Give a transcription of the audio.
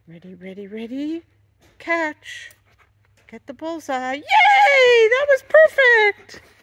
Ready, ready, ready. Catch. Get the bullseye. Yay! That was perfect!